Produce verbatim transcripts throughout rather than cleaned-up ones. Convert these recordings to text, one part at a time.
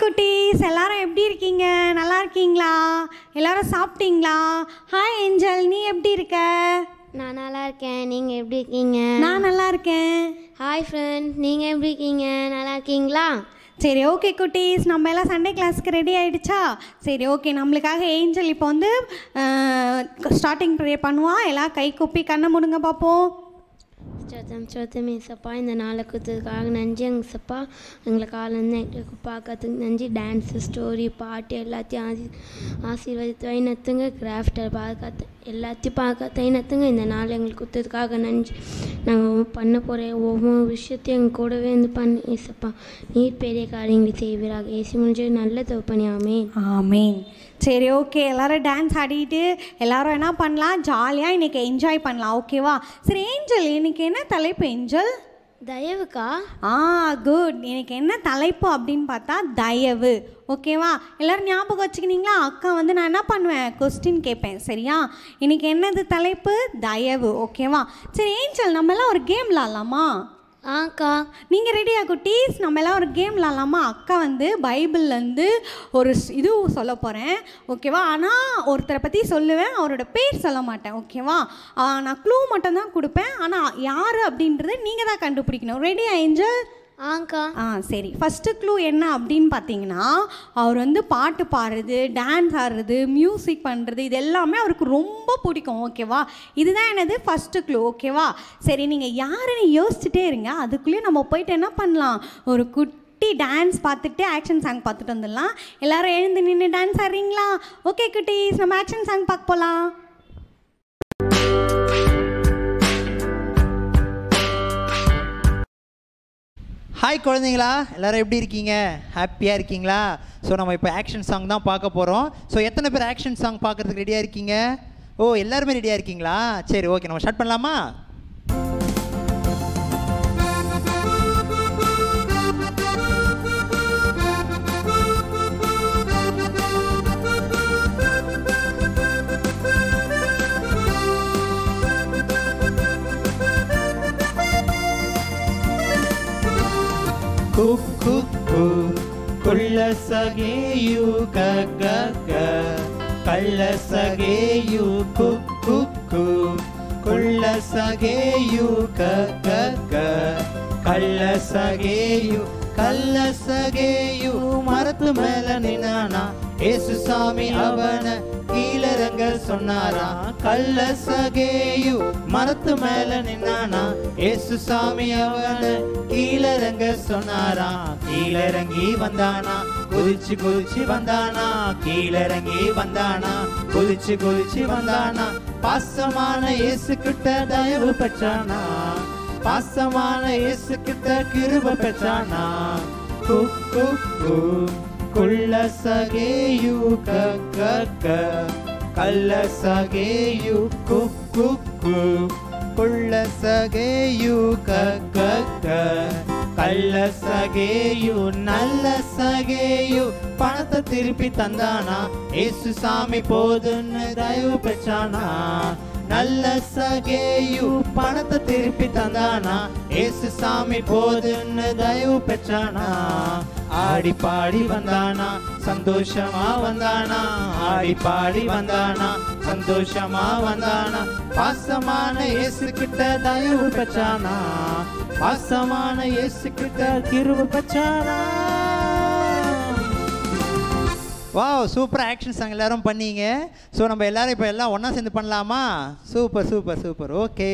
குட்டீஸ், எல்லாரும் எப்படி இருக்கீங்க? நல்லா இருக்கீங்களா? எல்லாரும் சாப்பிட்டீங்களா? ஹாய் ஏஞ்சல், நீ எப்படி இருக்க? நான் நல்லா இருக்கேன். நீங்கள் எப்படி இருக்கீங்க? நான் நல்லா இருக்கேன். ஹாய் ஃப்ரெண்ட்ஸ், நீங்கள் எப்படி இருக்கீங்க? நல்லா இருக்கீங்களா? சரி, ஓகே குட்டீஸ், நம்ம எல்லாம் சண்டே கிளாஸ்க்கு ரெடி ஆகிடுச்சா? சரி, ஓகே. நம்மளுக்காக ஏஞ்சல் இப்போ வந்து ஸ்டார்டிங் ப்ரே பண்ணுவா. எல்லாம் கை கூப்பி கண்ணை முடுங்க பார்ப்போம். சத்தம் சத்தம் ஏசப்பா, இந்த நாளை கொடுத்ததுக்காக நன்றி. எங்கள் சப்பா எங்களை காலேருந்து எங்களுக்கு பார்க்கறதுக்கு நன்றி. டான்ஸு, ஸ்டோரி, பாட்டு எல்லாத்தையும் ஆசி ஆசீர்வதித்து வைநத்துங்க. கிராஃப்டை பார்க்க எல்லாத்தையும் பார்க்க தைநத்துங்க. இந்த நாள் எங்களுக்கு கொடுத்ததுக்காக நன்றி. நாங்கள் பண்ண போகிற ஒவ்வொரு விஷயத்தையும் எங்கள் கூடவே இருந்து பண்ணி ஏசப்பா நீர் பெரிய காரியங்களை செய்வீராக. ஏசி முடிஞ்சு நல்ல தோப்பனி. ஆமேன் ஆமேன். சரி, ஓகே. எல்லோரும் டான்ஸ் ஆடிட்டு எல்லோரும் என்ன பண்ணலாம்? ஜாலியாக இன்றைக்கி என்ஜாய் பண்ணலாம், ஓகேவா? சரி ஏஞ்சல், இன்றைக்கி என்ன தலைப்பு ஏஞ்சல்? தயவுக்கா? ஆ, குட். எனக்கு என்ன தலைப்பு அப்படின்னு பார்த்தா தயவு, ஓகேவா? எல்லோரும் ஞாபகம் வச்சுக்கினீங்களா? அக்கா வந்து நான் என்ன பண்ணுவேன், கொஸ்டின் கேட்பேன், சரியா? இன்றைக்கி என்னது தலைப்பு? தயவு, ஓகேவா? சரி ஏஞ்சல், நம்மளாம் ஒரு கேம் விளாட்லாமா? ஆக்கா. நீங்கள் ரெடியா குட்டீஸ்? நம்ம எல்லாம் ஒரு கேம் விளாட்லாமா? அக்கா வந்து பைபிள்லேருந்து ஒரு இது சொல்ல போகிறேன், ஓகேவா? ஆனால் ஒருத்தரை பற்றி சொல்லுவேன், அவரோட பேர் சொல்ல மாட்டேன், ஓகேவா? நான் க்ளூ மட்டும்தான் கொடுப்பேன், ஆனால் யார் அப்படின்றத நீங்கள் தான் கண்டுபிடிக்கணும். ரெடியா ஏஞ்சல்? ஆங்க்கா. ஆ, சரி. ஃபஸ்ட்டு க்ளூ என்ன அப்படின்னு பார்த்தீங்கன்னா, அவர் வந்து பாட்டு பாடுறது, டான்ஸ் ஆடுறது, மியூசிக் பண்ணுறது, இது எல்லாமே அவருக்கு ரொம்ப பிடிக்கும், ஓகேவா? இதுதான் என்னது ஃபஸ்ட்டு க்ளூ, ஓகேவா? சரி, நீங்கள் யாருன்னு யோசிச்சுட்டே இருங்க. அதுக்குள்ளேயே நம்ம போயிட்டு என்ன பண்ணலாம், ஒரு குட்டி டான்ஸ் பார்த்துட்டு ஆக்ஷன் சாங் பார்த்துட்டு வந்துடலாம். எல்லோரும் எழுந்து நின்று டான்ஸ் ஆடுறீங்களா? ஓகே குட்டீஸ், நம்ம ஆக்ஷன் சாங் பார்க்க போகலாம். ஹாய் குழந்தைங்களா, எல்லோரும் எப்படி இருக்கீங்க? ஹாப்பியாக இருக்கீங்களா? ஸோ நம்ம இப்போ ஆக்ஷன் சாங் தான் பார்க்க போகிறோம். ஸோ எத்தனை பேர் ஆக்ஷன் சாங் பார்க்குறதுக்கு ரெடியாக இருக்கீங்க? ஓ, எல்லாருமே ரெடியாக இருக்கீங்களா? சரி, ஓகே, நம்ம ஸ்டார்ட் பண்ணலாமா? Cook, cook, cook, kulla sageyu kagaga, kalla sageyu cook, cook, cook, kulla sageyu kagaga, kalla sageyu, kalla sageyu, மரத்து மேல நின்னானா ஏசு சாமி அவன கீழறங்க சொன்னாரா. கள்ள சகேயு மரத்து மேல நின்னானா ஏசு சாமி அவன கீழறங்க சொன்னாரா. கீழறங்கி வந்தானா, குதிச்சு குதிச்சு வந்தானா, கீழறங்கி வந்தானா, குதிச்சு குதிச்சு வந்தானா. பாசமான இயேசு கிட்ட தயவு பெற்றானா, பாசமான இயேசு கிட்ட கிருபை பெற்றானா. குக் குக் குக் குள்ள சகேயு கக்க, கள்ள சகேயு குக் குக் குக் குள்ள சகேயு கக்க, கள்ள சகேயு நல்ல சகேயு பணத்தை திருப்பி தந்தானா ஏசு சாமி போதுன்னு தயவு பெற்றானா. நல்ல சகேயு பணத்தை திருப்பி தந்தானா ஏசு சாமி போதுன்னு தயவு பெற்றானா. ஆடி பாடி வந்தானா, சந்தோஷமா வந்தானா, ஆடி பாடி வந்தானா, சந்தோஷமா வந்தானா. பாசமான இயேசு கிட்ட தயவு பெற்றானா, பாசமான இயேசு கிட்ட கிருபை பெற்றானா. வாவ், சூப்பர் ஆக்ஷன் சாங் எல்லாரும் பண்ணீங்க. ஸோ நம்ம எல்லாரும் இப்போ எல்லாம் ஒன்றா சேர்ந்து பண்ணலாமா? Super super super. ஓகே,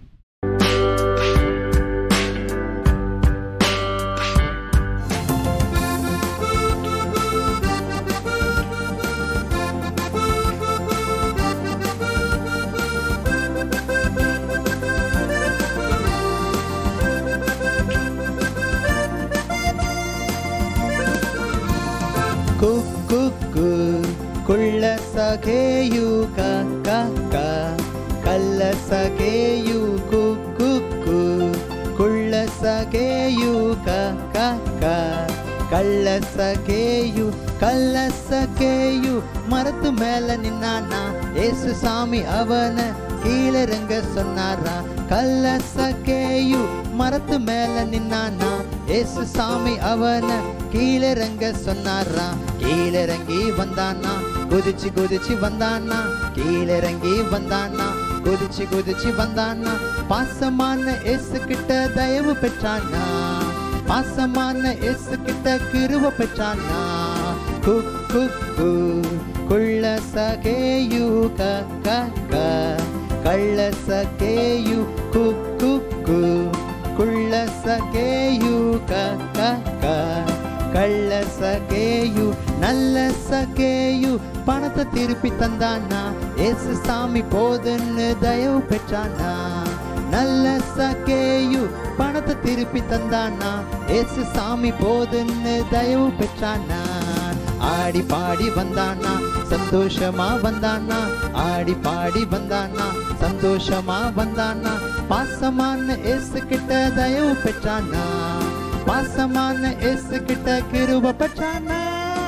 குக் குக் குக் குள்ள சகேயு கக்க, கள்ள சகேயு குக் குக் குக் குள்ள சகேயு கக்க, கள்ள சகேயு, கள்ள சகேயு மரத்து மேல நின்னானா ஏசு சாமி அவன கீழிறங்க சொன்னாரா. கல்லசகேயு மரத்து மேல நின்னானா. ஏசு சாமி அவனை கீழிறங்க சொன்னாரா. கீழிறங்கி வந்தானா, குதிச்சு குதிச்சு வந்தானா. கீழிறங்கி வந்தானா, குதிச்சு குதிச்சு வந்தானா. பாசமான ஏசு கிட்ட தயவு பெற்றானா. பாசமான ஏசு கிட்ட கிருபை பெற்றானா. குக்கு குள்ள சகேயு க க க கள்ள சகேயு குக்கு குள்ள சகேயு க க க கள்ள சகேயு நல்ல சகேயு பணத்தை திருப்பி தந்தானா. ஏசு சாமி போதுன்னு தயவு பெற்றானா. நல்ல சகேயு பணத்தை திருப்பி தந்தானா. ஏசு சாமி போதுன்னு தயவு பெற்றானா. ஆடி பாடி வந்தானா, சந்தோஷமா வந்தானா. ஆடி பாடி வந்தானா, சந்தோஷமா வந்தானா. பாசமான ஏசு கிட்ட தயவு பெற்றானா. பாசமான ஏசு கிட்ட கிருபை பெற்றானா.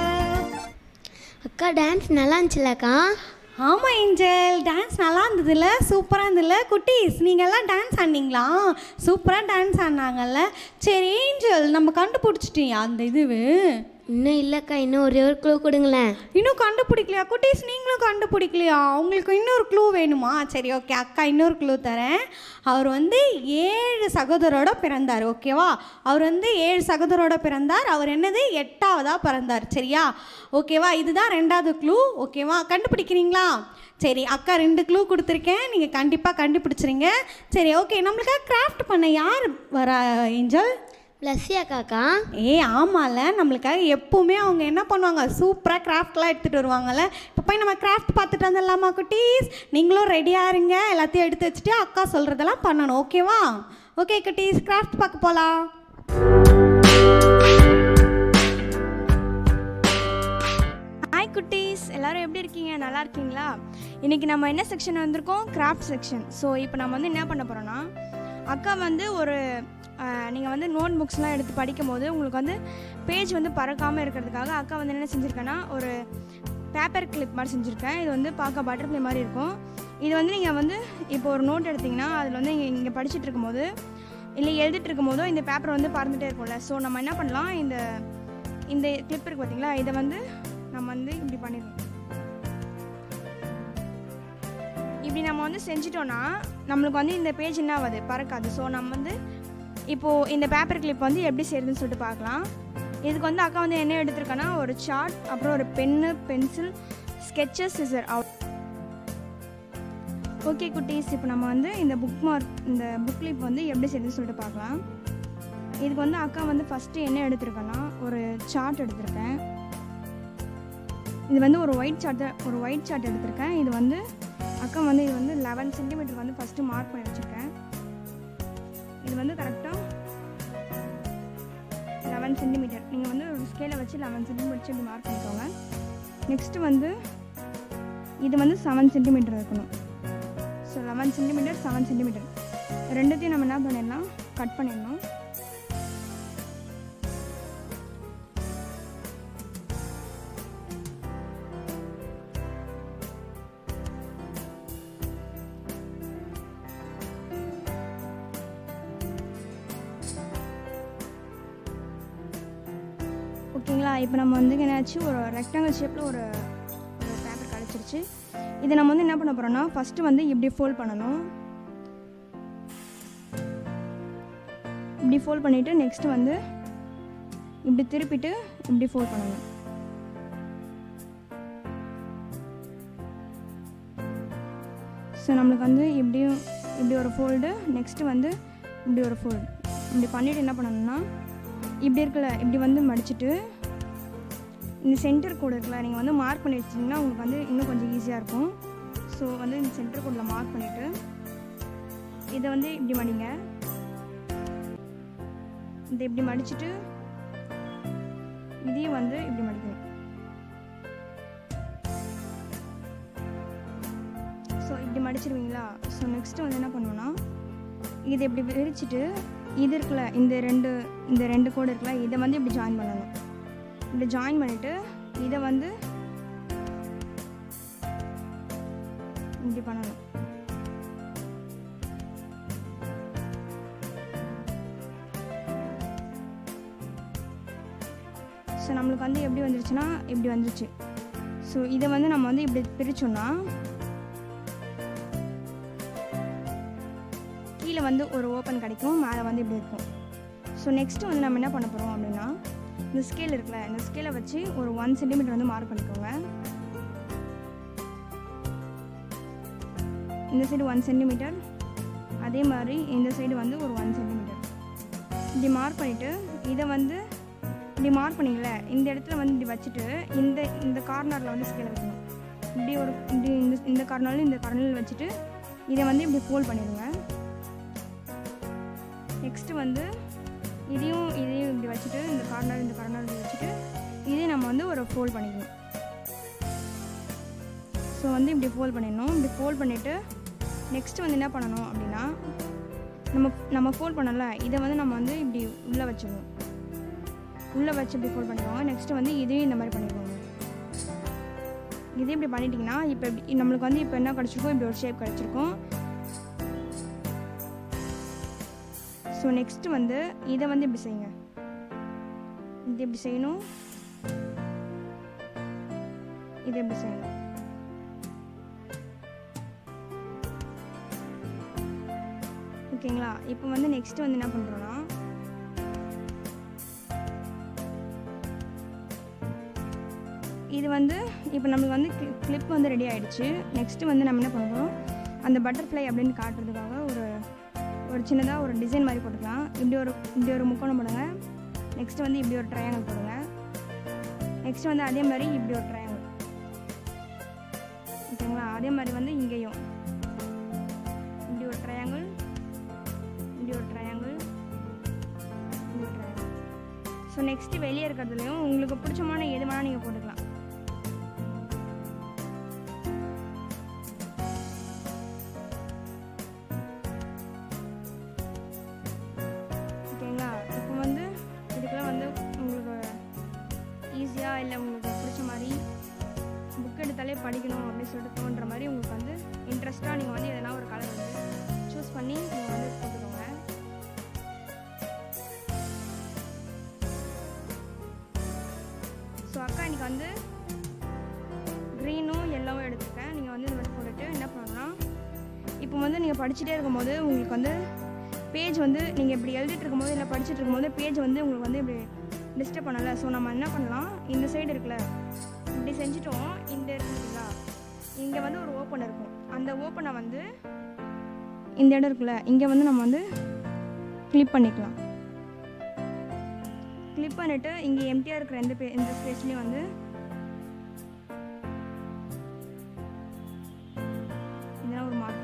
அக்கா டான்ஸ் நல்லா இருந்துச்சுலக்கா? ஆமாம் ஏஞ்சல், டான்ஸ் நல்லா இருந்ததுல்ல, சூப்பராக இருந்ததுல்ல. குட்டீஸ் நீங்கள்லாம் டான்ஸ் ஆடினீங்களா? சூப்பராக டான்ஸ் ஆடினாங்கல்ல. சரி ஏஞ்சல், நம்ம கண்டுபிடிச்சிட்டியா அந்த இதுவு? இன்னும் இல்லைக்கா, இன்னும் ஒரே ஒரு க்ளூ கொடுங்களேன். இன்னும் கண்டுபிடிக்கலையா குட்டீஸ்? நீங்களும் கண்டுபிடிக்கலையா? உங்களுக்கு இன்னொரு க்ளூ வேணுமா? சரி ஓகே, அக்கா இன்னொரு க்ளூ தரேன். அவர் வந்து ஏழு சகோதரோட பிறந்தார், ஓகேவா? அவர் வந்து ஏழு சகோதரோட பிறந்தார். அவர் என்னது எட்டாவதாக பிறந்தார், சரியா? ஓகேவா? இதுதான் ரெண்டாவது க்ளூ, ஓகேவா? கண்டுபிடிக்கிறீங்களா? சரி, அக்கா ரெண்டு க்ளூ கொடுத்துருக்கேன், நீங்கள் கண்டிப்பாக கண்டுபிடிச்சிருங்க. சரி ஓகே, நம்மளுக்காக கிராஃப்ட் பண்ண யார் வரா ஏஞ்சல்? பிளஸ்ஸியா காக்கா? ஏ ஆமாம்ல, நம்மளுக்காக எப்போவுமே அவங்க என்ன பண்ணுவாங்க, சூப்பராக கிராஃப்ட்லாம் எடுத்துகிட்டு வருவாங்கல்ல. இப்போ போய் நம்ம கிராஃப்ட் பார்த்துட்டு வந்துடலாமா குட்டீஸ்? நீங்களும் ரெடியாக இருங்க, எல்லாத்தையும் எடுத்து வச்சுட்டு அக்கா சொல்கிறதெல்லாம் பண்ணணும், ஓகேவா? ஓகே குட்டீஸ், கிராஃப்ட் பார்க்க போகலாம். ஹாய் குட்டீஸ், எல்லோரும் எப்படி இருக்கீங்க? நல்லா இருக்கீங்களா? இன்றைக்கி நம்ம என்ன செக்ஷன் வந்திருக்கோம்? Craft section. ஸோ இப்போ நம்ம வந்து என்ன பண்ண போகிறோன்னா, அக்கா வந்து ஒரு நீங்கள் வந்து நோட் புக்ஸ்லாம் எடுத்து படிக்கும் போது உங்களுக்கு வந்து பேஜ் வந்து பறக்காமல் இருக்கிறதுக்காக அக்கா வந்து என்ன செஞ்சுருக்கேன்னா, ஒரு பேப்பர் கிளிப் மாதிரி செஞ்சுருக்கேன். இது வந்து பார்க்க பட்டர்ஃப்ளை மாதிரி இருக்கும். இது வந்து நீங்கள் வந்து இப்போ ஒரு நோட் எடுத்திங்கன்னா அதில் வந்து இங்கே இங்கே படிச்சுட்டு இருக்கும்போது இல்லை எழுதிட்டு இருக்கும் போதோ இந்த பேப்பர் வந்து பறந்துகிட்டே இருக்கும்ல. ஸோ நம்ம என்ன பண்ணலாம், இந்த இந்த கிளிப் இருக்குது பார்த்தீங்களா, இதை வந்து நம்ம வந்து இப்படி பண்ணிடணும். இப்படி நம்ம வந்து செஞ்சிட்டோன்னா நம்மளுக்கு வந்து இந்த பேஜ் என்ன ஆகுது, பறக்காது. ஸோ நம்ம வந்து இப்போது இந்த பேப்பர் கிளிப் வந்து எப்படி செய்யுதுன்னு சொல்லிட்டு பார்க்கலாம். இதுக்கு வந்து அக்கா வந்து என்ன எடுத்திருக்கேன்னா, ஒரு சார்ட், அப்புறம் ஒரு pen, pencil, sketches, scissor out. Okay குட்டீஸ், இப்போ நம்ம வந்து இந்த புக் மார்க் இந்த புக் கிளிப் வந்து எப்படி செய்யுதுன்னு சொல்லிட்டு பார்க்கலாம். இதுக்கு வந்து அக்கா வந்து ஃபஸ்ட்டு என்ன எடுத்திருக்கேன்னா, ஒரு சார்ட் எடுத்திருக்கேன். இது வந்து ஒரு ஒயிட் சார்ட் ஒரு ஒயிட் சார்ட் எடுத்திருக்கேன். இது வந்து அக்கா வந்து இது வந்து லெவன் சென்டிமீட்டர் வந்து ஃபஸ்ட்டு மார்க் பண்ணி வச்சுருக்கேன். இது வந்து கரெக்டாக லெவன் சென்டிமீட்டர் நீங்கள் வந்து ஒரு ஸ்கேலை வச்சு லெவன் சென்டிமீட்டர் வச்சு இப்படி மார்க் பண்ணிக்கோங்க. நெக்ஸ்ட்டு வந்து இது வந்து செவன் சென்டிமீட்டர் இருக்கணும். So eleven centimetre seven centimetre ரெண்டுத்தையும் நம்ம என்ன பண்ணிடலாம், கட் பண்ணிடணும். ஓகேங்களா? இப்போ நம்ம வந்து என்னாச்சு, ஒரு ரெக்டாங்கிள் ஷேப்பில் ஒரு ஒரு பேப்பர் கிடச்சிருச்சு. இதை நம்ம வந்து என்ன பண்ண போகிறோம்னா, ஃபஸ்ட்டு வந்து இப்படி ஃபோல்ட் பண்ணணும். இப்படி ஃபோல்ட் பண்ணிவிட்டு நெக்ஸ்ட்டு வந்து இப்படி திருப்பிட்டு இப்படி ஃபோல்ட் பண்ணணும். ஸோ நம்மளுக்கு வந்து இப்படியும் இப்படி ஒரு ஃபோல்டு, நெக்ஸ்ட்டு வந்து இப்படி ஒரு ஃபோல்டு. இப்படி பண்ணிவிட்டு என்ன பண்ணணும்னா, இப்படி இருக்குல்ல, இப்படி வந்து மடிச்சுட்டு இந்த சென்டர் கோடு இருக்குல்ல, நீங்கள் வந்து மார்க் பண்ணி வச்சிங்கன்னா உங்களுக்கு வந்து இன்னும் கொஞ்சம் ஈஸியாக இருக்கும். ஸோ வந்து இந்த சென்டர் கோடில் மார்க் பண்ணிவிட்டு இதை வந்து இப்படி மடிங்க. இதை இப்படி மடிச்சுட்டு இதையும் வந்து இப்படி மடிக்கணும். ஸோ இப்படி மடிச்சிருவீங்களா? ஸோ நெக்ஸ்ட்டு வந்து என்ன பண்ணுவோன்னா, இதை இப்படி விரிச்சிட்டு இது இருக்குல்ல, இந்த ரெண்டு இந்த ரெண்டு கோடு இருக்குல்ல, இதை வந்து இப்படி ஜாயின் பண்ணணும். இப்படி ஜாயின் பண்ணிவிட்டு இதை வந்து இப்படி பண்ணணும். ஸோ நம்மளுக்கு வந்து எப்படி வந்துருச்சுன்னா இப்படி வந்துருச்சு. ஸோ இதை வந்து நம்ம வந்து இப்படி பிரிச்சோன்னா கீழே வந்து ஒரு ஓப்பன் கிடைக்கும், மேலே வந்து இப்படி இருக்கும். ஸோ நெக்ஸ்ட்டு வந்து நம்ம என்ன பண்ண போகிறோம் அப்படின்னா, இந்த ஸ்கேல் இருக்குல்ல, இந்த ஸ்கேலை வச்சு ஒரு ஒன் சென்டிமீட்டர் வந்து மார்க் பண்ணிக்கோங்க. இந்த சைடு ஒன் சென்டிமீட்டர், அதே மாதிரி இந்த சைடு வந்து ஒரு ஒன் சென்டிமீட்டர் இப்படி மார்க் பண்ணிவிட்டு இதை வந்து இப்படி மார்க் பண்ணிங்கள இந்த இடத்துல வந்து இப்படி வச்சுட்டு இந்த இந்த கார்னரில் வந்து ஸ்கேலை வைக்கணும். இப்படி ஒரு இப்படி இந்த இந்த கார்னரில் இந்த கார்னரில் வச்சுட்டு இதை வந்து இப்படி ஃபோல்ட் பண்ணிடுங்க. நெக்ஸ்ட்டு வந்து இதையும் இதையும் இப்படி வச்சுட்டு இந்த கார்னர் இந்த கார்னர் வச்சுட்டு இதையும் நம்ம வந்து ஒரு ஃபோல்ட் பண்ணிக்கணும். ஸோ வந்து இப்படி ஃபோல்ட் பண்ணிடணும். இப்படி ஃபோல்ட் பண்ணிவிட்டு நெக்ஸ்ட்டு வந்து என்ன பண்ணணும் அப்படின்னா, நம்ம நம்ம ஃபோல்ட் பண்ணல இதை வந்து நம்ம வந்து இப்படி உள்ளே வச்சிடணும். உள்ளே வச்சு இப்படி ஃபோல்ட் பண்ணிக்கோங்க. நெக்ஸ்ட்டு வந்து இதையும் இந்த மாதிரி பண்ணிக்கோங்க. இதே இப்படி பண்ணிட்டீங்கன்னா இப்போ இப்படி நம்மளுக்கு வந்து இப்போ என்ன கிடச்சிருக்கோம், இப்படி ஒரு ஷேப் கிடச்சிருக்கும். ஸோ நெக்ஸ்ட்டு வந்து இதை வந்து இப்படி செய்யுங்க. இது எப்படி செய்யணும், இது எப்படி செய்யணும். ஓகேங்களா? இப்போ வந்து நெக்ஸ்ட்டு வந்து என்ன பண்ணுறோன்னா, இது வந்து இப்போ நம்மளுக்கு வந்து கிளிப் வந்து ரெடி ஆகிடுச்சு. நெக்ஸ்ட்டு வந்து நம்ம என்ன பண்ணுறோம், அந்த பட்டர்ஃப்ளை அப்படின்னு காட்டுறதுக்காக ஒரு ஒரு சின்னதாக ஒரு டிசைன் மாதிரி போட்டுக்கலாம். இப்படி ஒரு இப்படி ஒரு முக்கோணம் போடுங்க. நெக்ஸ்ட்டு வந்து இப்படி ஒரு ட்ரையாங்கிள் போடுங்க. நெக்ஸ்ட்டு வந்து அதே மாதிரி இப்படி ஒரு ட்ரையாங்கிள். ஓகேங்களா? அதே மாதிரி வந்து இங்கேயும் இப்படி ஒரு ட்ரையாங்கிள், இப்படி ஒரு ட்ரையாங்கிள், இப்படி ஒரு ட்ரையாங்கிள். ஸோ நெக்ஸ்ட்டு வெளியே இருக்கிறதுலையும் உங்களுக்கு பிடிச்சமான எது வேணால் நீங்கள் போட்டுக்கலாம். ஓகேங்களா? இப்போ வந்து இதுக்கெல்லாம் வந்து உங்களுக்கு ஈஸியாக இல்லை உங்களுக்கு பிடிச்ச மாதிரி புக் எடுத்தாலே படிக்கணும் அப்படின்னு சொல்லிட்டு தோன்ற மாதிரி உங்களுக்கு வந்து இன்ட்ரெஸ்ட்டாக நீங்கள் வந்து எதனா ஒரு கலர் வந்து சூஸ் பண்ணி நீங்கள் வந்து போட்டுக்கோங்க. ஸோ அக்கா இன்றைக்கி வந்து க்ரீனும் எல்லோவும் எடுத்துருக்கேன். நீங்கள் வந்து இந்த மாதிரி போட்டுட்டு என்ன பண்ணணும்னா, இப்போ வந்து நீங்கள் படிச்சுட்டே இருக்கும்போது உங்களுக்கு வந்து பேஜ் வந்து நீங்கள் இப்படி எழுதிட்டு இருக்கும்போது இல்லை படிச்சுட்டு இருக்கும்போது பேஜ் வந்து உங்களுக்கு வந்து இப்படி டிஸ்டர்ப் பண்ணலை. ஸோ நம்ம என்ன பண்ணலாம், இந்த சைடு இருக்குல்ல இப்படி செஞ்சுட்டோம். இந்த இருக்குங்களா, இங்கே வந்து ஒரு ஓப்பன் இருக்கும். அந்த ஓப்பனை வந்து இந்த இடம் இருக்குல்ல இங்கே வந்து நம்ம வந்து கிளிப் பண்ணிக்கலாம். கிளிப் பண்ணிவிட்டு இங்கே எம்டியாக இருக்கிற எந்த பே எந்த ஸ்பேஸ்லேயும் வந்து இதெல்லாம் ஒரு மார்க்.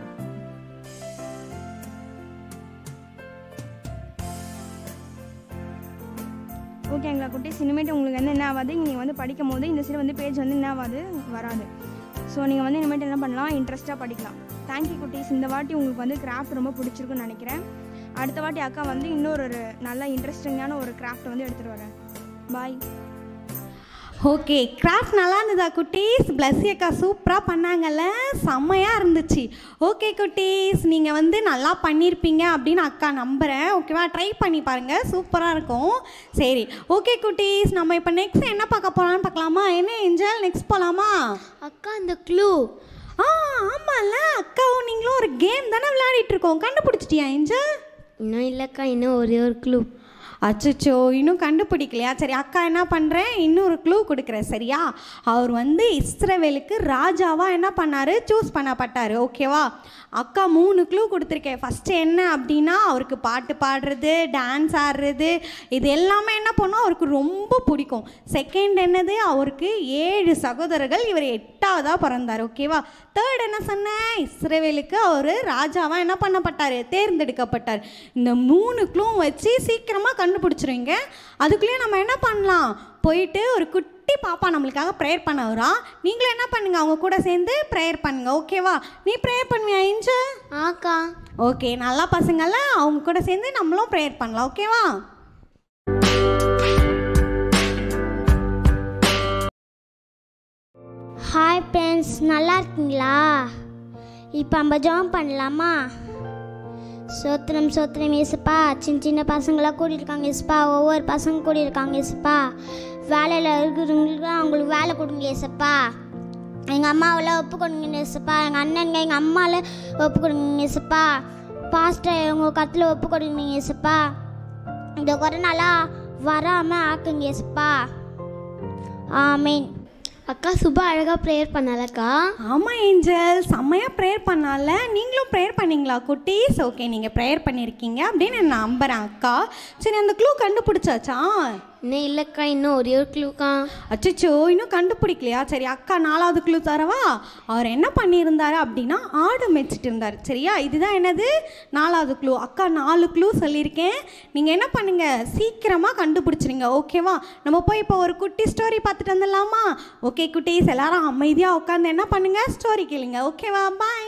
ஓகேங்களா குட்டீஸ்? இனிமேட்டு உங்களுக்கு வந்து என்ன ஆகாது, நீங்கள் வந்து படிக்கும் போது இந்த சைடு வந்து பேஜ் வந்து என்ன ஆகாது, வராது. ஸோ நீங்கள் வந்து இனிமேட்டு என்ன பண்ணலாம், இன்ட்ரெஸ்ட்டாக படிக்கலாம். தேங்க்யூ குட்டீஸ். இந்த வாட்டி உங்களுக்கு வந்து கிராஃப்ட் ரொம்ப பிடிச்சிருக்குன்னு நினைக்கிறேன். அடுத்த வாட்டி அக்கா வந்து இன்னொரு ஒரு நல்ல இன்ட்ரெஸ்டிங்கான ஒரு கிராஃப்ட் வந்து எடுத்துகிட்டு வரேன். பாய். ஓகே, கிராஃப்ட் நல்லா இருந்ததா குட்டீஸ்? பிளஸ்ஸி அக்கா சூப்பராக பண்ணாங்கல்ல, செம்மையாக இருந்துச்சு. ஓகே குட்டீஸ், நீங்கள் வந்து நல்லா பண்ணியிருப்பீங்க அப்படின்னு அக்கா நம்புகிறேன். ஓகேவா? ட்ரை பண்ணி பாருங்கள், சூப்பராக இருக்கும். சரி ஓகே குட்டீஸ், நம்ம இப்போ நெக்ஸ்ட் என்ன பார்க்க போகலான்னு பார்க்கலாமா? என்ன ஏஞ்சல், நெக்ஸ்ட் போகலாமா? அக்கா அந்த க்ளூ. ஆ ஆமாம்ல, அக்காவும் நீங்களும் ஒரு கேம் தானே விளையாடிட்டு இருக்கோம். கண்டுபிடிச்சிட்டியா ஏஞ்சல்? இன்னும் இல்லைக்கா, இன்னும் ஒரே ஒரு க்ளூ. அச்சோ, இன்னும் கண்டுபிடிக்கலையா? சரி, அக்கா என்ன பண்ணுறேன், இன்னொரு க்ளூ கொடுக்குறேன். சரியா? அவர் வந்து இஸ்ரவேலுக்கு ராஜாவாக என்ன பண்ணார், சூஸ் பண்ணப்பட்டார். ஓகேவா? அக்கா மூணு க்ளூ கொடுத்துருக்கேன். ஃபஸ்ட்டு என்ன அப்படின்னா, அவருக்கு பாட்டு பாடுறது, டான்ஸ் ஆடுறது, இது எல்லாமே என்ன பண்ணோம், அவருக்கு ரொம்ப பிடிக்கும். செகண்ட் என்னது, அவருக்கு ஏழு சகோதரர்கள், இவர் எட்டாவதாக பிறந்தார். ஓகேவா? தேர்ட் என்ன சொன்னேன், இஸ்ரவேலுக்கு அவர் ராஜாவாக என்ன பண்ணப்பட்டார், தேர்ந்தெடுக்கப்பட்டார். இந்த மூணு க்ளூ வச்சு சீக்கிரமாக கண்டுபிடிச்சிருவீங்க. அதுக்குள்ளேயே நம்ம என்ன பண்ணலாம், போயிட்டு ஒரு குட்டி பாப்பா நம்மளுக்காக ப்ரேயர் பண்ண வரா. நீங்களும் என்ன பண்ணுங்க, அவங்க கூட சேர்ந்து ப்ரேயர் பண்ணுங்க. ஓகேவா? நீ ப்ரேயர் பண்ணுவியா ஏஞ்சல்? ஆக்கா. ஓகே, நல்லா பசங்கள அவங்க கூட சேர்ந்து நம்மளும் ப்ரேயர் பண்ணலாம். ஓகேவா? ஹாய் ஃப்ரெண்ட்ஸ், நல்லா இருக்கீங்களா? இப்போ நம்ம ஜாம் பண்ணலாமா? சோத்திரம் சோத்திரம் ஏசுப்பா. சின்ன சின்ன பசங்களாம் கூடியிருக்காங்க ஏசுப்பா. ஒவ்வொரு பசங்க கூடியிருக்காங்க ஏசுப்பா. வேலையில் இருக்கிறவங்களுக்குலாம் அவங்களுக்கு வேலை கொடுங்க ஏசப்பா. எங்கள் அம்மாவெல்லாம் ஒப்பு கொடுங்க ஏசப்பா. எங்கள் அண்ணனுங்க எங்கள் அம்மாவில் ஒப்பு கொடுங்க ஏசப்பா. பாஸ்டர் உங்கள் கத்தில் ஒப்பு கொடுங்க ஏசப்பா. இந்த கொரோனாலாம் வராமல் ஆக்குங்க ஏசப்பா. ஆமீன். அக்கா சுபா அழகாக ப்ரேயர் பண்ணாலக்கா. ஆமாம் ஏஞ்சல், செம்மையாக ப்ரேயர் பண்ணால. நீங்களும் ப்ரேயர் பண்ணீங்களா குட்டீஸ்? ஓகே, நீங்கள் ப்ரேயர் பண்ணியிருக்கீங்க அப்படின்னு நான் நம்புகிறேன் அக்கா. சரி, அந்த க்ளூ கண்டுபிடிச்சாச்சா? இன்னும் இல்லைக்கா, இன்னும் ஒரே ஒரு க்ளூக்கா. அச்சோ, இன்னும் கண்டுபிடிக்கலையா? சரி அக்கா, நாலாவது க்ளூ தரவா? அவர் என்ன பண்ணியிருந்தாரு அப்படின்னா ஆடு மேய்ச்சிட்டு இருந்தார். சரியா, இதுதான் என்னது நாலாவது க்ளூ. அக்கா நாலு க்ளூ சொல்லியிருக்கேன். நீங்கள் என்ன பண்ணுங்க, சீக்கிரமாக கண்டுபிடிச்சிருங்க. ஓகேவா? நம்ம போய் இப்போ ஒரு குட்டி ஸ்டோரி பார்த்துட்டு வந்துடலாமா? ஓகே குட்டீஸ், எல்லாரும் அமைதியாக உட்காந்து என்ன பண்ணுங்க, ஸ்டோரி கேளுங்க. ஓகேவா? பாய்.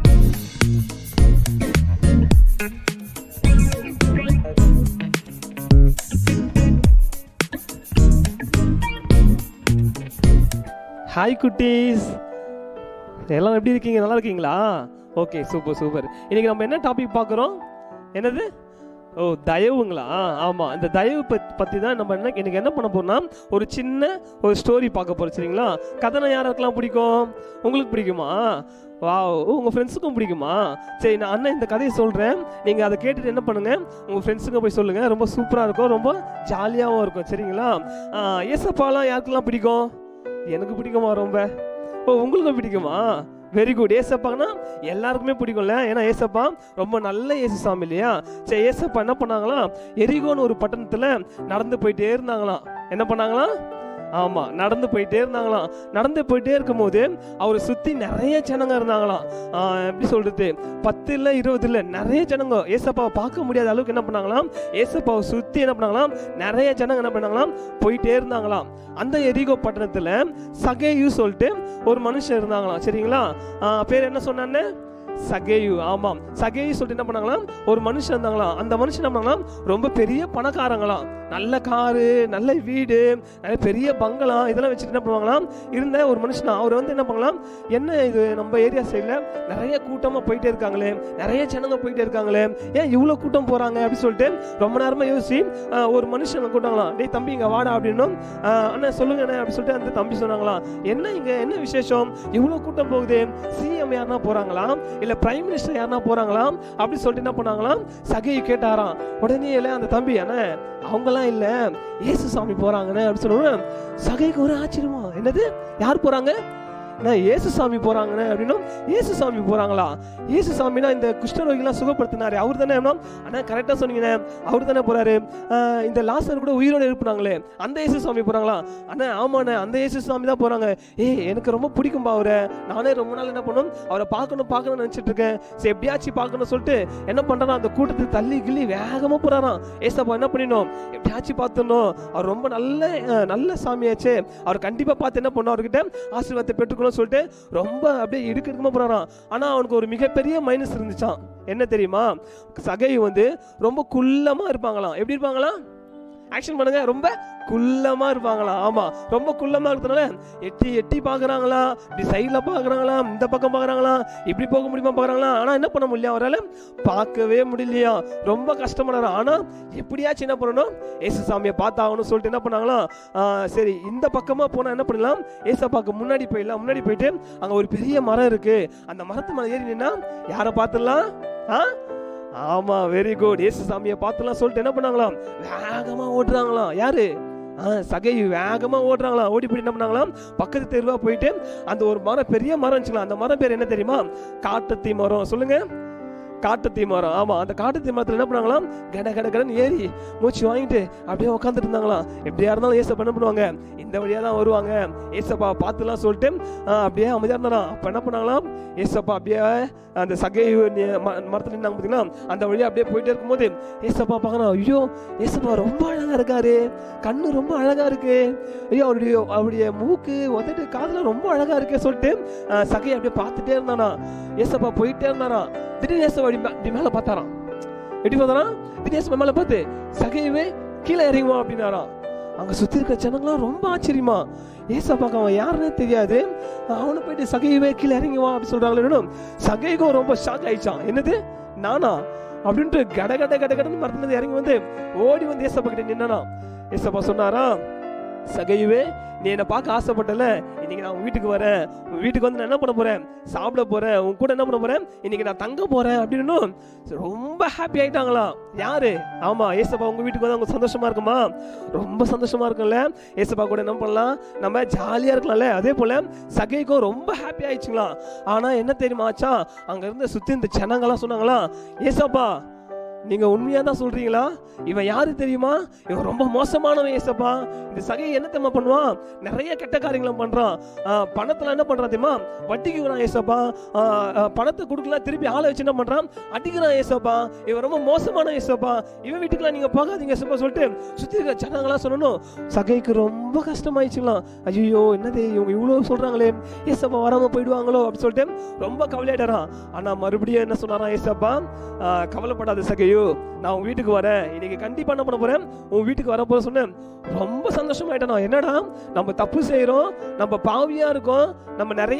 ஹாய் குட்டீஸ், எல்லாம் எப்படி இருக்கீங்க? நல்லா இருக்கீங்களா? Okay, super super. இன்றைக்கி நம்ம என்ன டாபிக் பார்க்குறோம்? என்னது? ஓ, தயவுங்களா? ஆமாம், இந்த தயவு பத் பற்றி தான் நம்ம என்ன எனக்கு என்ன பண்ண போகிறோம்னா ஒரு சின்ன ஒரு ஸ்டோரி பார்க்க போகிறோம். சரிங்களா? கதைனா யாருக்கெல்லாம் பிடிக்கும்? உங்களுக்கு பிடிக்குமா? வா, உங்கள் ஃப்ரெண்ட்ஸுக்கும் பிடிக்குமா? சரி, நான் அண்ணன் இந்த கதையை சொல்கிறேன், நீங்கள் அதை கேட்டுட்டு என்ன பண்ணுங்கள், உங்கள் ஃப்ரெண்ட்ஸுக்கும் போய் சொல்லுங்கள். ரொம்ப சூப்பராக இருக்கும், ரொம்ப ஜாலியாகவும் இருக்கும். சரிங்களா? ஏசப்பாலாம் யாருக்கெல்லாம் பிடிக்கும்? எனக்கு பிடிக்குமா ரொம்ப? ஓ, உங்களுக்கும் பிடிக்குமா? Very good. ஏசப்பாங்கன்னா எல்லாருக்குமே பிடிக்கும்ல, ஏன்னா ஏசப்பா ரொம்ப நல்ல ஏசு சாமி இல்லையா? சரி, ஏசப்பா என்ன பண்ணாங்களாம், எரிகோன்னு ஒரு பட்டணத்தில் நடந்து போயிட்டே இருந்தாங்களாம். என்ன பண்ணாங்களாம்? ஆமாம், நடந்து போயிட்டே இருந்தாங்களாம். நடந்து போயிட்டே இருக்கும் போது அவரை சுற்றி நிறைய ஜனங்க இருந்தாங்களாம். எப்படி சொல்கிறது, பத்து இல்லை இருபது இல்லை நிறைய ஜனங்க ஏசப்பாவை பார்க்க முடியாத அளவுக்கு என்ன பண்ணாங்களாம், ஏசப்பாவை சுற்றி என்ன பண்ணாங்களாம், நிறைய ஜனங்க என்ன பண்ணாங்களாம், போயிட்டே இருந்தாங்களாம். அந்த எரிகோ பட்டணத்தில் சகேயு சொல்லிட்டு ஒரு மனுஷன் இருந்தாங்களாம். சரிங்களா? பேர் என்ன சொன்னான்னு? சகேயு. ஆமாம், சகேயு சொல்லிட்டு என்ன பண்ணாங்களாம், ஒரு மனுஷன் இருந்தாங்களாம். அந்த மனுஷன் என்ன பண்ணாங்களாம், ரொம்ப பெரிய பணக்காரங்களாம். நல்ல காரு, நல்ல வீடு, நல்ல பெரிய பங்களா இதெல்லாம் வச்சுட்டு என்ன பண்ணுவாங்களாம் இருந்த ஒரு மனுஷனா. அவர் வந்து என்ன பண்ணலாம், என்ன இது நம்ம ஏரியா சைடில் நிறைய கூட்டமாக போயிட்டே இருக்காங்களே, நிறைய ஜனங்க போயிட்டே இருக்காங்களே, ஏன் இவ்வளோ கூட்டம் போகிறாங்க அப்படின்னு சொல்லிட்டு ரொம்ப நேரமாக யோசிச்சு ஒரு மனுஷன் கூட்டாங்களாம். டேய் தம்பி, இங்கே வாடா அப்படின்னும். அண்ணன் சொல்லுங்க அண்ணே அப்படின்னு சொல்லிட்டு அந்த தம்பி சொன்னாங்களாம். என்ன இங்கே என்ன விசேஷம், இவ்வளோ கூட்டம் போகுது? சிஎம் யாருன்னா போகிறாங்களாம், இல்லை பிரைம் மினிஸ்டர் யாருன்னா போகிறாங்களாம் அப்படின்னு சொல்லிட்டு என்ன பண்ணாங்களாம், சகையை கேட்டாராம். உடனே இல்லை அந்த தம்பி, அண்ணே அவங்கெல்லாம் இல்லை, ஏசு சாமி போகிறாங்கன்னு அப்படின்னு சொல்லுவேன். சகைக்கு ஒரு ஆச்சரியமா, என்னது யார் போகிறாங்க? நான் ஏசு சாமி போறாங்கன்னு அப்படின்னும். ஏசு சாமி போறாங்களா? ஏசு சாமினா இந்த குஷ்டரோகிலாம் சுகப்படுத்தினாரு அவர் தானே? ஆனா கரெக்டா சொன்னீங்கண்ணே, அவர் தானே போறாரு. இந்த லாசர் கூட உயிரோட எழுப்புனாங்களே, அந்த ஏசு சாமி போறாங்களா? அண்ணா ஆமாண்ணே, அந்த ஏசு சாமி தான் போறாங்க. ஏய் எனக்கு ரொம்ப பிடிக்கும்பா அவரை, நானே ரொம்ப நாள் என்ன பண்ணும் அவரை பார்க்கணும் பார்க்கணும்னு நினைச்சிட்டு இருக்கேன். சரி எப்படியாச்சும் பார்க்கணும்னு சொல்லிட்டு என்ன பண்றான், அந்த கூட்டத்தை தள்ளி கிள்ளி வேகமா போறாராம். ஏசப்பா என்ன பண்ணிடணும், எப்படியாச்சும் பார்த்துடணும், அவர் ரொம்ப நல்ல நல்ல சாமியாச்சு, அவர் கண்டிப்பா பார்த்து என்ன பண்ணும், அவர்கிட்ட ஆசீர்வாதத்தை பெற்றுக்கணும் சொல்லிட்டு ரொம்ப அப்படியே இடுக்கு இடுக்கமா போறாராம். ஆனா அவனுக்கு ஒரு மிகப்பெரிய மைனஸ் இருந்துச்சான். என்ன தெரியுமா? சகை வந்து ரொம்ப குள்ளமா இருப்பாங்களாம். எப்படி இருப்பாங்களாம்? ஆக்ஷன் பண்ணுங்க. ரொம்ப குள்ளமா இருப்பாங்களாம். ஆமா, ரொம்ப குள்ளமா இருக்கிறதுனால எட்டி எட்டி பாக்குறாங்களா, இப்படி சைட்ல பாக்குறாங்களா, இந்த பக்கம் பாக்குறாங்களா, இப்படி போக முடியுமா பாக்குறாங்களா. ஆனா என்ன பண்ண முடியல, அவரால் பார்க்கவே முடியலையா, ரொம்ப கஷ்டப்படுறாரு. ஆனா எப்படியாச்சும் என்ன பண்ணணும், ஏசு சாமியை பார்த்தாகணும்னு சொல்லிட்டு என்ன பண்ணாங்களாம், சரி இந்த பக்கமா போனா என்ன பண்ணலாம், ஏசப்பாக்கு முன்னாடி போயிடலாம். முன்னாடி போயிட்டு அங்க ஒரு பெரிய மரம் இருக்கு, அந்த மரத்து மேல ஏறி நின்னா யாரை பார்த்துடலாம்? ஆ ஆமா, வெரி குட், ஏசு சாமியை பார்த்துலாம் சொல்லிட்டு என்ன பண்ணாங்களாம், வேகமா ஓட்டுறாங்களாம். யாரு? சகை வேகமா ஓடுறாங்களாம். ஓடி போய் என்ன பண்ணாங்களாம், பக்கத்து தெருவா போயிட்டு அந்த ஒரு மரம், பெரிய மரம் இருந்துச்சுங்களா, அந்த மரம் பேர் என்ன தெரியுமா? காட்டுத்தீ மரம். சொல்லுங்க, காட்டுத்தீ மரம். ஆமா, அந்த காட்டுத்தீ மரத்துல என்ன பண்ணாங்களாம், கட கட கடன்னு ஏறி மூச்சு வாங்கிட்டு அப்படியே உட்காந்துட்டு இருந்தாங்களாம். எப்படியா இருந்தாலும் ஏசப்பா என்ன பண்ணுவாங்க, இந்த வழியா தான் வருவாங்க, ஏசப்பா பார்த்துலாம் சொல்லிட்டு அப்படியே அமைதியா இருந்தாலும். அப்ப என்ன பண்ணாங்களாம், ஏசப்பா அப்படியே அந்த சகை மரத்துல நின்னாங்க பார்த்தீங்கன்னா, அந்த வழியா அப்படியே போயிட்டே இருக்கும்போது ஏசப்பா பார்க்கணும், ஐயோ ஏசப்பா ரொம்ப அழகா இருக்காரு, கண்ணு ரொம்ப அழகா இருக்கு, ஐயோ அவருடைய அவருடைய மூக்கு உதட்டு காதுல ரொம்ப அழகா இருக்கு சொல்லிட்டு சகையை அப்படியே பார்த்துட்டே இருந்தானா. ஏசப்பா போயிட்டே இருந்தானா. திடீர்னு ஏசப்பா அப்படி மேல பார்த்தாராம். எப்படி பார்த்தாராம், திடீர்னு ஏசப்பா மேல பார்த்து சகையவே கீழே இறங்குவா அப்படின்னாராம். அங்க சுத்தி இருக்கிற ஜனங்களாம் ரொம்ப ஆச்சரியமா, ஏசப்பாக்கு அவன் யாருன்னே தெரியாது, அவனை போயிட்டு சகையவே கீழே இறங்குவா அப்படி சொல்றாங்களே. சகைக்கும் ரொம்ப ஷாக் ஆயிடுச்சான். என்னது நானா அப்படின்ட்டு கட கட கட கடன்னு மரத்துல இறங்கி வந்து ஓடி வந்து ஏசப்பா கிட்ட நின்னா. ஏசப்பா சொன்னாரா, சகையுவே நீ என்னை பார்க்க ஆசைப்பட்டல, இன்னைக்கு நான் உன் வீட்டுக்கு வரேன், உன் வீட்டுக்கு வந்து நான் என்ன பண்ண போறேன், சாப்பிட போறேன், உன் கூட என்ன பண்ண போறேன், இன்னைக்கு நான் தங்க போறேன் அப்படின்னு ரொம்ப ஹாப்பி ஆயிட்டாங்களாம். யாரு? ஆமா, ஏசப்பா உங்க வீட்டுக்கு வந்து அவங்க சந்தோஷமா இருக்குமா? ரொம்ப சந்தோஷமா இருக்கும்ல. ஏசப்பா கூட என்ன பண்ணலாம், நம்ம ஜாலியா இருக்கலாம்ல. அதே போல சகைக்கும் ரொம்ப ஹாப்பி ஆயிடுச்சுங்களாம். ஆனா என்ன தெரியுமாச்சா, அங்க இருந்த சுத்தி இந்த ஜனங்கள்லாம் சொன்னாங்களா, ஏசப்பா நீங்க உண்மையா தான் சொல்றீங்களா? இவன் யாரு தெரியுமா? இவன் ரொம்ப மோசமானவன் ஏசப்பா. இந்த சகை என்ன தெரியுமா பண்ணுவான், நிறைய கெட்ட காரியங்களும் பண்றான். பணத்துல என்ன பண்றான் தெரியுமா, வட்டிக்குறான் ஏசப்பா. பணத்தை கொடுக்கலாம், திருப்பி ஆளை வச்சு என்ன பண்றான், அடிக்கிறான் ஏசப்பா. இவன் ரொம்ப மோசமான ஏசப்பா, இவன் வீட்டுக்குலாம் நீங்க போகாதீங்க ஏசப்பா சொல்லிட்டு சுத்தி இருக்க ஜனங்களா சொல்லணும். சகைக்கு ரொம்ப கஷ்டமாயிடுச்சுலாம். ஐயோ என்னது இவங்க இவ்வளவு சொல்றாங்களே, ஏசப்பா வராம போயிடுவாங்களோ அப்படி சொல்லிட்டு ரொம்ப கவலையாயிட்டாரான். ஆனா மறுபடியும் என்ன சொன்னாராம் ஏசப்பா, கவலைப்படாத சகையோ, நான் உன் வீட்டுக்கு வரேன், இன்னைக்கு கண்டிப்பா என்ன பண்ண போறேன், உன் வீட்டுக்கு வர போற சொன்னேன். ரொம்ப சந்தோஷமாயிட்டேன். என்னடா நம்ம தப்பு செய்யறோம், நம்ம பாவியா இருக்கோம், நம்ம நிறைய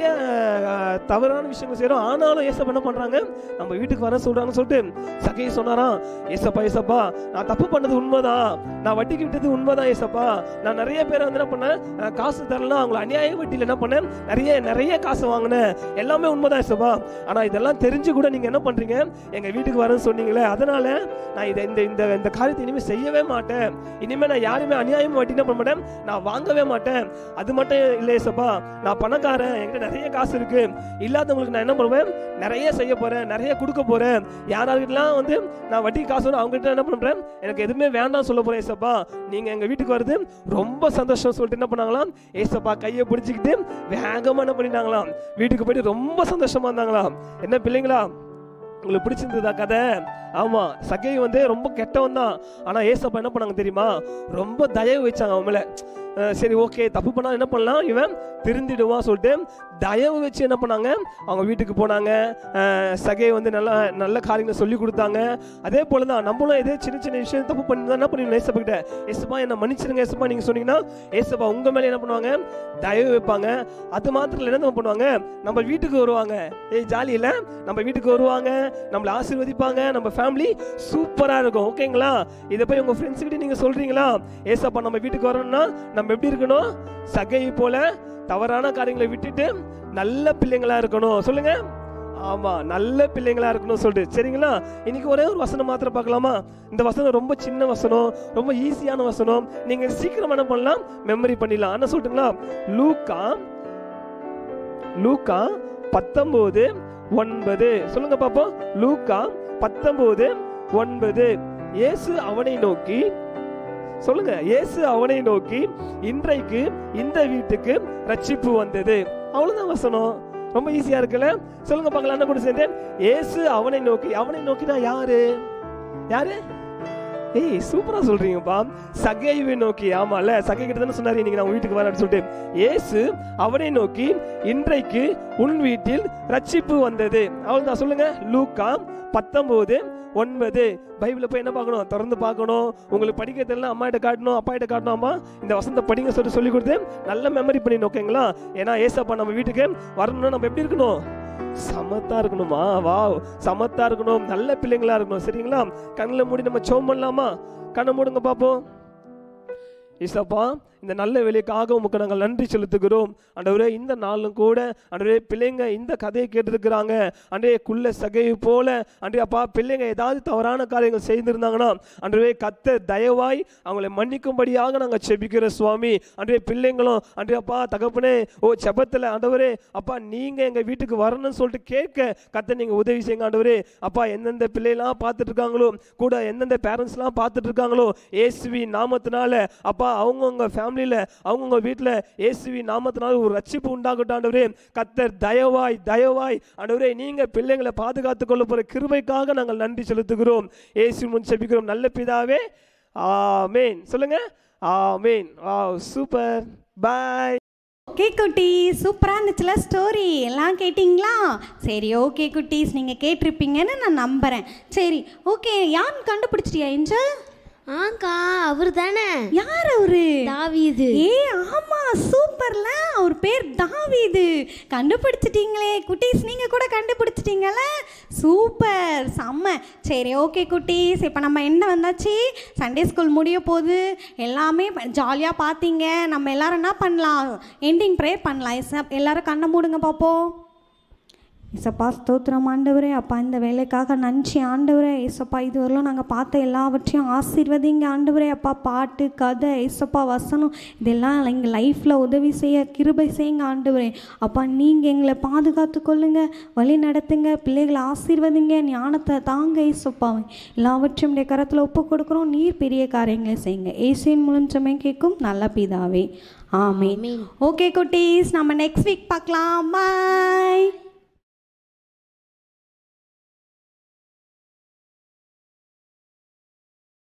தவறான விஷயங்கள் செய்யறோம், ஆனாலும் ஏசப்பா என்ன பண்றாங்க, நம்ம வீட்டுக்கு வர சொல்றாங்கன்னு சொல்லிட்டு சகை சொன்னாராம். ஏசப்பா ஏசப்பா நான் தப்பு பண்ணது உண்மைதான், நான் வட்டிக்கு விட்டது உண்மைதான் ஏசப்பா, நான் நிறைய பேரை வந்து என்ன பண்ணேன், காசு தரலாம், அவங்களை அநியாய வட்டியில் என்ன பண்ணேன், நிறைய நிறைய காசு வாங்கினேன், எல்லாமே உண்மைதான் ஏசப்பா. ஆனா இதெல்லாம் தெரிஞ்சு கூட நீங்க என்ன பண்றீங்க, எங்க வீட்டுக்கு வரேன்னு சொன்னீங்களே, அதனால நான் இதை இந்த இந்த இந்த காரியத்தை இனிமே செய்யவே மாட்டேன், இனிமே நான் யாருமே அநியாயமா வட்டி என்ன பண்ண மாட்டேன், நான் வாங்கவே மாட்டேன். அது மட்டும் இல்லை ஏசப்பா, நான் பணக்காரன், என்கிட்ட நிறைய காசு இருக்கு, இல்லாதவங்களுக்கு நான் என்ன பண்ணுவேன், நிறைய செய்ய போறேன், நிறைய கொடுக்க போறேன், யாராருக்கெல்லாம் வந்து நான் வட்டி காசு அவங்க கிட்ட என்ன பண்றேன், எனக்கு எதுவுமே வேண்டாம் சொல்ல போறேன் ஏசப்பா, நீங்க எங்க வீட்டுக்கு வருது ரொம்ப சந்தோஷம் சொல்லிட்டு என்ன பண்ணாங்களாம், ஏசப்பா கையை பிடிச்சிக்கிட்டு வேகமா என்ன பண்ணிட்டாங்களாம், வீட்டுக்கு போயிட்டு ரொம்ப சந்தோஷமா இருந்தாங்களாம். என்ன பிள்ளைங்களா, உங்களுக்கு பிடிச்சிருந்ததா கதை? ஆமா, சகை வந்து ரொம்ப கெட்டவன் தான். ஆனா ஏசப்பா என்ன பண்ணாங்க தெரியுமா, ரொம்ப தயவு வச்சாங்க அவன் மேல. சரி ஓகே, தப்பு பண்ணா என்ன பண்ணலாம், இவன் திருந்திடுவான் சொல்லிட்டு தயவு வச்சு என்ன பண்ணாங்க, அவங்க வீட்டுக்கு போனாங்க. சகை வந்து நல்ல நல்ல காரியங்களை சொல்லி கொடுத்தாங்க. அதே போல தான் நம்மளும் இதே சின்ன சின்ன விஷயம் தப்பு பண்ணி என்ன பண்ணிடணும், ஏசப்பா கிட்ட, ஏசப்பா என்ன மன்னிச்சிருங்க ஏசப்பா நீங்க சொன்னீங்கன்னா ஏசப்பா உங்க மேல என்ன பண்ணுவாங்க, தயவு வைப்பாங்க. அது மாத்திரம் என்ன பண்ணுவாங்க, நம்ம வீட்டுக்கு வருவாங்க. ஏய் ஜாலி இல்ல, நம்ம வீட்டுக்கு வருவாங்க, நம்மளை ஆசீர்வதிப்பாங்க, நம்ம ஃபேமிலி சூப்பரா இருக்கும். ஓகேங்களா? இதை போய் உங்க ஃப்ரெண்ட்ஸ் கிட்ட நீங்க சொல்றீங்களா, ஏசப்பா நம்ம வீட்டுக்கு வரணும்னா நம்ம எப்படி இருக்கணும், சகை போல தவறான காரியங்களை விட்டுட்டு நல்ல பிள்ளைங்களா இருக்கணும். சொல்லுங்க. ஆமா, நல்ல பிள்ளைங்களா இருக்கணும் சொல்லிட்டு. சரிங்களா? இன்னைக்கு ஒரே ஒரு வசனம் மாத்திரம் பார்க்கலாமா? இந்த வசனம் ரொம்ப சின்ன வசனம், ரொம்ப ஈஸியான வசனம், நீங்க சீக்கிரம் என்ன பண்ணலாம், மெமரி பண்ணிடலாம். என்ன சொல்லிட்டுங்களா, லூக்கா லூக்கா பத்தொன்பது ஒன்பது சொல்லுங்க பாப்போம். லூக்கா பத்தொன்பது ஒன்பது. இயேசு அவனை நோக்கி, சொல்லுங்க, இயேசு அவனை நோக்கி, இன்றைக்கு இந்த வீட்டுக்கு ரட்சிப்பு வந்தது. அவ்வளவுதான் வசனம். ரொம்ப ஈஸியா இருக்குல்ல? சொல்லுங்க பார்க்கலாம், என்ன கூட சேர்ந்து. இயேசு அவனை நோக்கி, அவனை நோக்கினா யாரு யாரு ஏய் சூப்பரா சொல்றீங்கப்பா. சகைவை நோக்கி. ஆமால, சகை கிட்ட தானே சொன்னாரு இன்னைக்கு நான் வீட்டுக்கு வரேன்னு சொல்லிட்டு. இயேசு அவனை நோக்கி, இன்றைக்கு உன் வீட்டில் ரட்சிப்பு வந்தது. அவ்வளவுதான். சொல்லுங்க. லூக்கா பத்தொன்பது ஒன்பது. பைபிளை போய் என்ன பார்க்கணும், திறந்து பார்க்கணும். உங்களுக்கு படிக்க தெரியல, அம்மா கிட்ட காட்டணும், அப்பா கிட்ட காட்டணும். அம்மா இந்த வசனத்தை படிங்க சொல்லிட்டு சொல்லி கொடுத்து நல்ல மெமரி பண்ணிடணும். ஓகேங்களா? ஏன்னா ஏசப்பா நம்ம வீட்டுக்கு வரணும்னா நம்ம எப்படி இருக்கணும், சமத்தா இருக்கணுமா? வா, சமத்தா இருக்கணும், நல்ல பிள்ளைங்களா இருக்கணும். சரிங்களா? கண்ணில் மூடி நம்ம ஜெபம் பண்ணலாமா? கண்ணை மூடுங்க பாப்போம். ஏசப்பா, இந்த நல்ல வேலைக்காக உமக்கு நாங்கள் நன்றி செலுத்துகிறோம். ஆண்டவரே, இந்த நாளும் கூட ஆண்டவரே பிள்ளைங்க இந்த கதையை கேட்டிருக்கிறாங்க. ஆண்டவரே, குள்ள சகை போல ஆண்டவரே அப்பா பிள்ளைங்க ஏதாவது தவறான காரியங்கள் செய்திருந்தாங்கன்னா ஆண்டவரே கர்த்தர் தயவாய் அவங்களை மன்னிக்கும்படியாக நாங்கள் செபிக்கிற சுவாமி. ஆண்டவரே, பிள்ளைங்களும் ஆண்டவரே அப்பா தகப்பனே ஓ செபத்தில் ஆண்டவரே அப்பா நீங்க எங்க வீட்டுக்கு வரணும்னு சொல்லிட்டு கேட்க கர்த்தர் நீங்க உதவி செய்யுங்க. ஆண்டவரே அப்பா, எந்தெந்த பிள்ளைலாம் பார்த்துட்டு இருக்காங்களோ, கூட எந்தெந்த பேரண்ட்ஸ்லாம் பார்த்துட்டு இருக்காங்களோ, இயேசுவி நாமத்தினால அப்பா அவங்கவுங்க ஃபேமிலியில் அவங்கவுங்க வீட்டில் இயேசுவி நாமத்தினால ஒரு ரட்சிப்பு உண்டாகட்டும். ஆண்டவரே கர்த்தர் தயவாய் தயவாய் ஆண்டவரே நீங்க பிள்ளைங்களை பாதுகாத்துக் கொள்ள போற கிருபைக்காக நாங்கள் நன்றி செலுத்துகிறோம். இயேசு முன் செபிக்கிறோம் நல்ல பிதாவே, ஆமென். சொல்லுங்க. ஆமென். Wow, super. பை. ஓகே குட்டீஸ், சூப்பராக இருந்துச்சுல ஸ்டோரி. எல்லாம் கேட்டிங்களா? சரி, ஓகே குட்டீஸ், நீங்கள் கேட்டிருப்பீங்கன்னு நான் நம்புகிறேன். சரி, ஓகே, யாருன்னு கண்டுபிடிச்சிட்டியா ஏஞ்சல்? ஆக்கா அவர் தானே. யார் அவரு? தாவீது. ஏ ஆமா, சூப்பர்ல, அவர் பேர் தாவீது. கண்டுபிடிச்சிட்டீங்களே குட்டீஸ், நீங்க கூட கண்டுபிடிச்சிட்டீங்கல்ல, சூப்பர், செம்ம. சரி ஓகே குட்டீஸ், இப்போ நம்ம என்ன வந்தாச்சு, சண்டே ஸ்கூல் முடிய போகுது, எல்லாமே ஜாலியாக பார்த்தீங்க. நம்ம எல்லாரும் என்ன பண்ணலாம், எண்டிங் ப்ரேயர் பண்ணலாம். எஸ், எல்லாரும் கண்ணை மூடுங்க பார்ப்போம். ஏசப்பா ஸ்தோத்திரம் ஆண்டவரே, அப்பா இந்த வேலைக்காக நன்றி ஆண்டவரே. ஏசப்பா இதுவரையிலும் நாங்கள் பார்த்த எல்லாவற்றையும் ஆசீர்வதிங்க ஆண்டவரே. அப்பா பாட்டு, கதை, ஏசப்பா வசனம், இதெல்லாம் எங்கள் லைஃப்பில் உதவி செய்ய கிருபை செய்யுங்க ஆண்டவரே. அப்பா நீங்கள் எங்களை பாதுகாத்து கொள்ளுங்க, வழி நடத்துங்க, பிள்ளைகளை ஆசீர்வதிங்க, ஞானத்தை தாங்க ஏசப்பாவை. எல்லாவற்றையும் உடைய கரத்தில் ஒப்பு கொடுக்குறோம். நீர் பெரிய காரியங்களை செய்யுங்க. ஏசியின் மூலம் சமை கேட்கும் நல்ல பிதாவே, ஆமென். ஓகே குட்டீஸ், நம்ம நெக்ஸ்ட் வீக் பார்க்கலாம். பாய்.